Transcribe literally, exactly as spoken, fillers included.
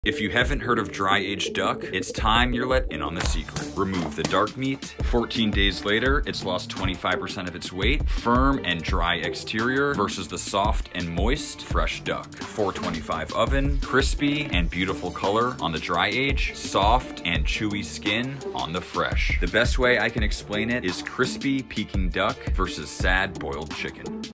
If you haven't heard of dry-aged duck, it's time you're let in on the secret. Remove the dark meat. fourteen days later, it's lost twenty-five percent of its weight. Firm and dry exterior versus the soft and moist fresh duck. four twenty-five oven, crispy and beautiful color on the dry age, soft and chewy skin on the fresh. The best way I can explain it is crispy Peking duck versus sad boiled chicken.